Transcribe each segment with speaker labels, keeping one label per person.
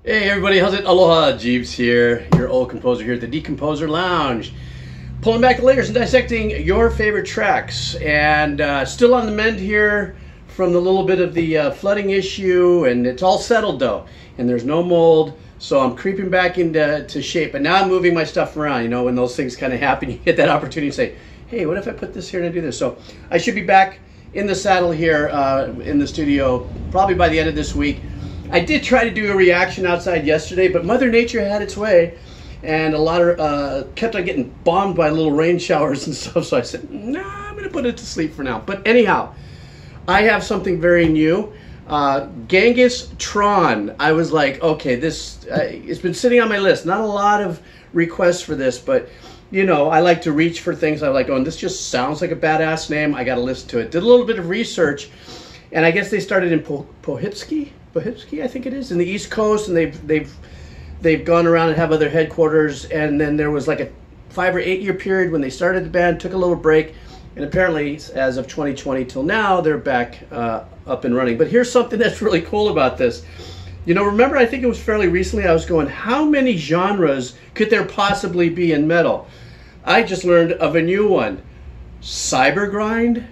Speaker 1: Hey everybody, how's it? Aloha, Geebz here, your old composer here at the Decomposer Lounge. Pulling back the layers and dissecting your favorite tracks. And still on the mend here from the little bit of the flooding issue, and it's all settled though. And there's no mold, so I'm creeping back into shape. And now I'm moving my stuff around. You know, when those things kind of happen, you get that opportunity to say, hey, what if I put this here and I do this? So I should be back in the saddle here in the studio probably by the end of this week. I did try to do a reaction outside yesterday, but Mother Nature had its way, and a lot of kept on getting bombed by little rain showers and stuff. So I said, nah, I'm going to put it to sleep for now. But anyhow, I have something very new. GENGHIS TRON. I was like, okay, this it's been sitting on my list. Not a lot of requests for this, but you know, I like to reach for things. I like going, this just sounds like a badass name. I got to listen to it. Did a little bit of research, and I guess they started in Poughkeepsie, I think it is, in the East Coast, and they've gone around and have other headquarters. And then there was like a 5 or 8 year period when they started the band, took a little break, and apparently as of 2020 till now, they're back up and running. But here's something that's really cool about this. You know, remember, I think it was fairly recently, I was going, how many genres could there possibly be in metal? I just learned of a new one. Cyber grind?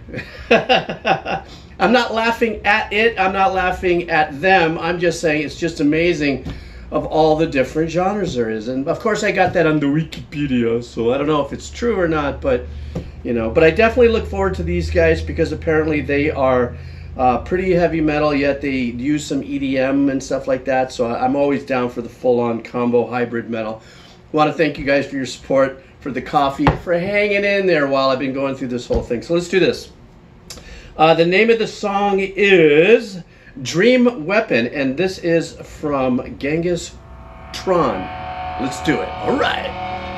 Speaker 1: I'm not laughing at it. I'm not laughing at them. I'm just saying it's just amazing of all the different genres there is. And of course I got that on the Wikipedia, so I don't know if it's true or not, but you know, but I definitely look forward to these guys because apparently they are pretty heavy metal, yet they use some EDM and stuff like that. So I'm always down for the full-on combo hybrid metal. I want to thank you guys for your support, for the coffee, for hanging in there while I've been going through this whole thing. So let's do this. The name of the song is Dream Weapon, and this is from GENGHIS TRON. Let's do it. All right.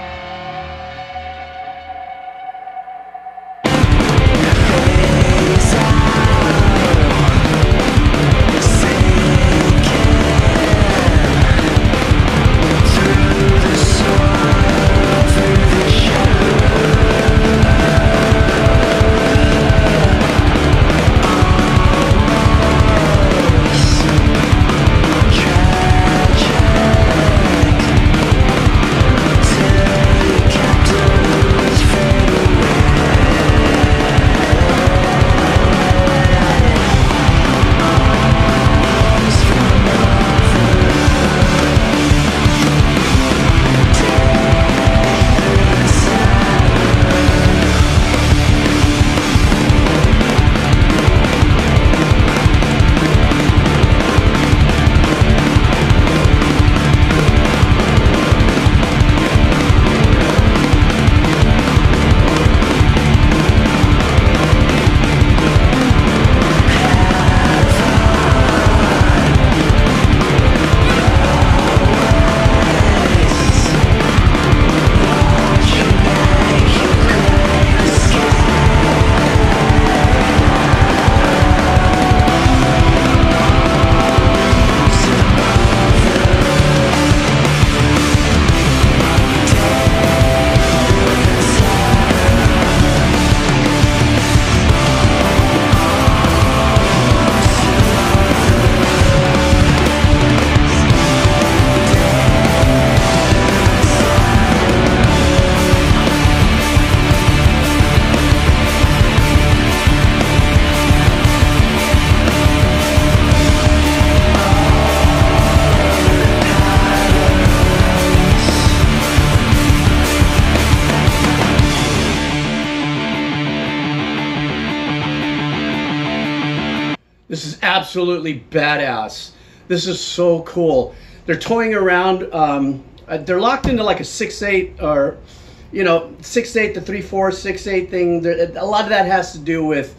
Speaker 1: This is absolutely badass. This is so cool. They're toying around. They're locked into like a 6/8 or, you know, 6/8 to 3/4, 6/8 thing. A lot of that has to do with,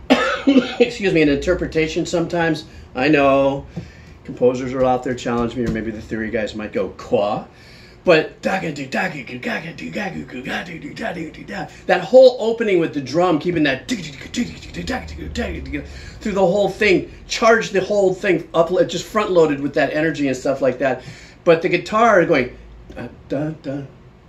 Speaker 1: excuse me, an interpretation sometimes. I know composers are out there challenging me, or maybe the theory guys might go, qua. But that whole opening with the drum, keeping that through the whole thing, charge the whole thing up, just front loaded with that energy and stuff like that. But the guitar going, the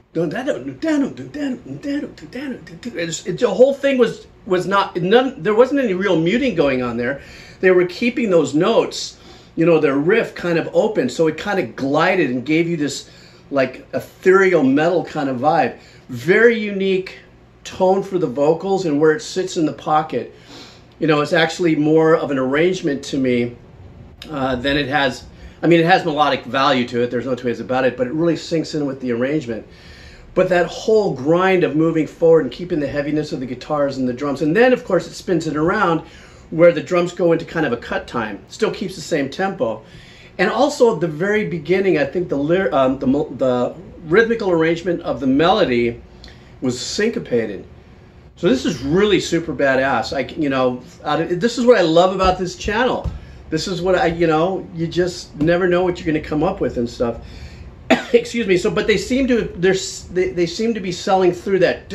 Speaker 1: whole thing was not, there wasn't any real muting going on there. They were keeping those notes you know, the riff kind of opened, so it kind of glided and gave you this like ethereal metal kind of vibe. Very unique tone for the vocals and where it sits in the pocket. You know, it's actually more of an arrangement to me than it has. I mean, it has melodic value to it, there's no two ways about it, but it really sinks in with the arrangement. But that whole grind of moving forward and keeping the heaviness of the guitars and the drums, and then of course it spins it around where the drums go into kind of a cut time, still keeps the same tempo. And also at the very beginning, I think the rhythmical arrangement of the melody was syncopated. So this is really super badass. This is what I love about this channel. This is what you just never know what you're going to come up with and stuff. Excuse me. So, but they seem to they seem to be selling through that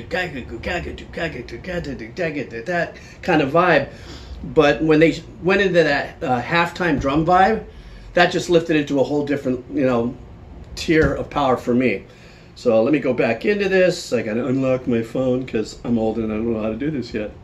Speaker 1: kind of vibe. But when they went into that halftime drum vibe, that just lifted it to a whole different tier of power for me. So let me go back into this. I gotta unlock my phone because I'm old and I don't know how to do this yet.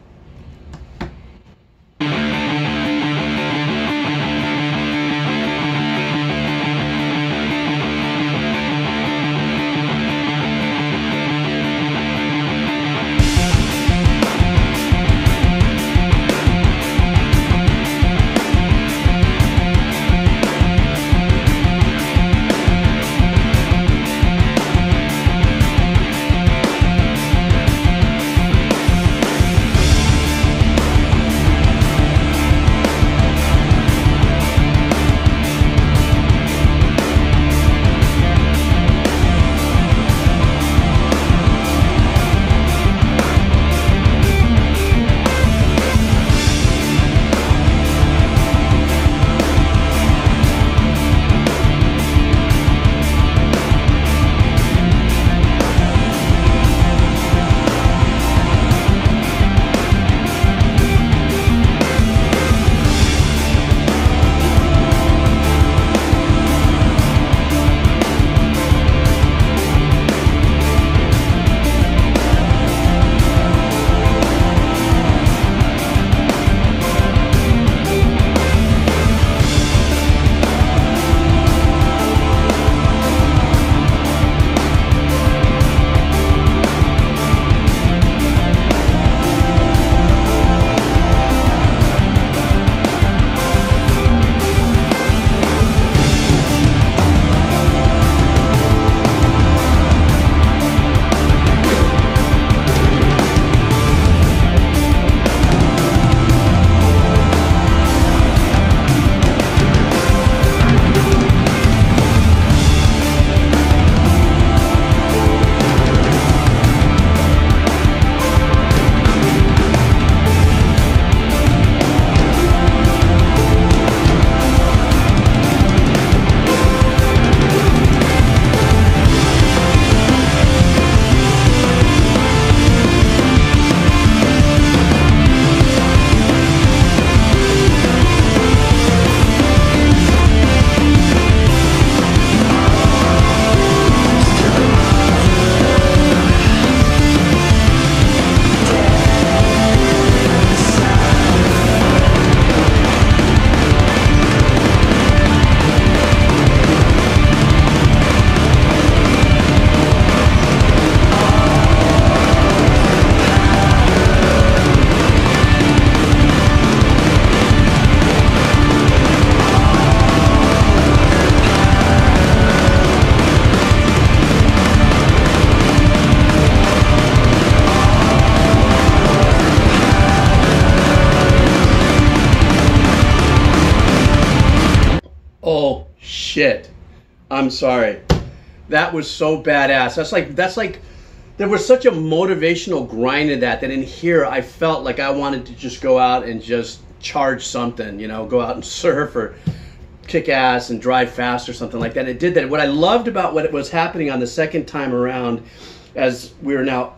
Speaker 1: Oh shit. I'm sorry. That was so badass. That's like there was such a motivational grind in that in here I felt like I wanted to just go out and just charge something, you know, go out and surf or kick ass and drive fast or something like that. It did that. What I loved about what was happening on the second time around, as we were now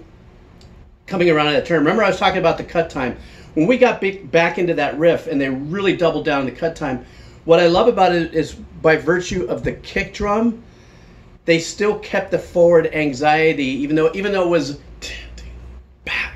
Speaker 1: coming around that turn. Remember I was talking about the cut time. When we got back into that riff and they really doubled down the cut time, what I love about it is by virtue of the kick drum, they still kept the forward anxiety, even though it was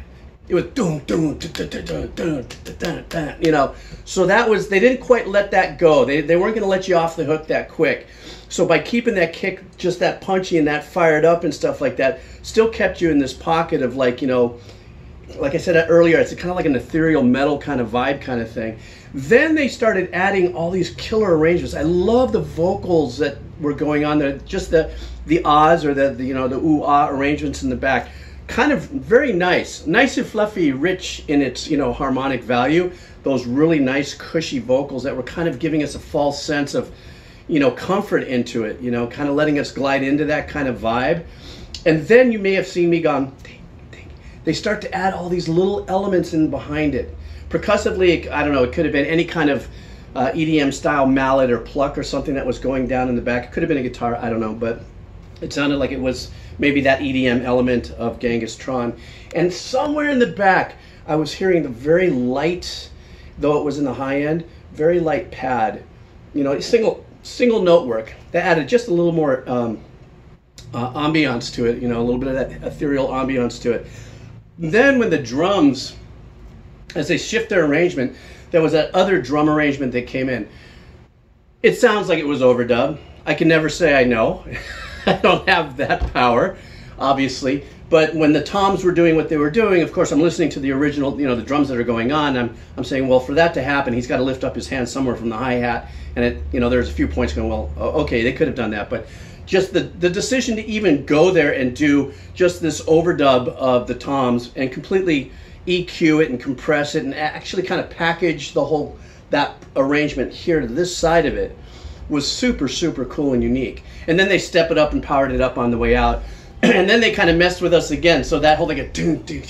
Speaker 1: it was dun, dun, dun, dun, dun, dun, dun, dun, dun, you know. So that was, they didn't quite let that go. They weren't going to let you off the hook that quick. So by keeping that kick just that punchy and that fired up and stuff like that, still kept you in this pocket of, like, you know, like I said earlier, it's kind of like an ethereal metal kind of vibe kind of thing. Then they started adding all these killer arrangements. I love the vocals that were going on there, just the ahs, or the you know, the ooh-ah arrangements in the back. Kind of very nice and fluffy, rich in its, you know, harmonic value. Those really nice cushy vocals that were kind of giving us a false sense of, you know, comfort into it, you know, kind of letting us glide into that kind of vibe. And then you may have seen me gone, ding, ding. They start to add all these little elements in behind it. Percussively, I don't know, it could have been any kind of EDM style mallet or pluck or something that was going down in the back. It could have been a guitar, I don't know, but it sounded like it was maybe that EDM element of Genghis TRON. And somewhere in the back, I was hearing the very light, though it was in the high end, very light pad. You know, single note work. That added just a little more ambiance to it, you know, a little bit of that ethereal ambiance to it. Then when the drums, as they shift their arrangement, there was that other drum arrangement that came in. It sounds like it was overdubbed. I can never say I know. I don't have that power, obviously. But when the toms were doing what they were doing, of course, I'm listening to the original, you know, the drums that are going on. I'm saying, well, for that to happen, he's got to lift up his hand somewhere from the hi-hat. And it, you know, there's a few points going, well, okay, they could have done that. But just the decision to even go there and do just this overdub of the toms and completely EQ it and compress it and actually kind of package the whole, that arrangement here to this side of it, was super, super cool and unique. And then they step it up and powered it up on the way out. And then they kind of messed with us again. So that whole like a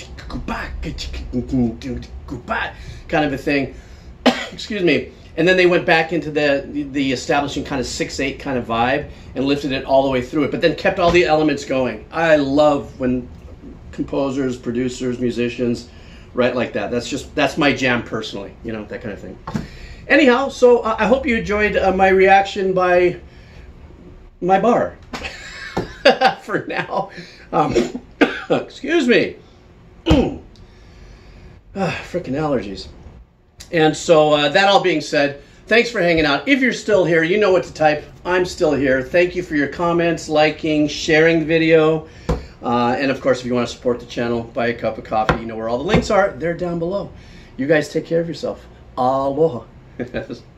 Speaker 1: kind of a thing. Excuse me. And then they went back into the establishing kind of 6/8 kind of vibe and lifted it all the way through it, but then kept all the elements going. I love when composers, producers, musicians write like that. That's my jam personally, you know, that kind of thing. Anyhow, so I hope you enjoyed my reaction by my bar. For now. Excuse me. Frickin' allergies. And so that all being said, thanks for hanging out. If you're still here, you know what to type. I'm still here. Thank you for your comments, liking, sharing the video. And of course, if you want to support the channel, buy a cup of coffee. You know where all the links are. They're down below. You guys take care of yourself. Aloha.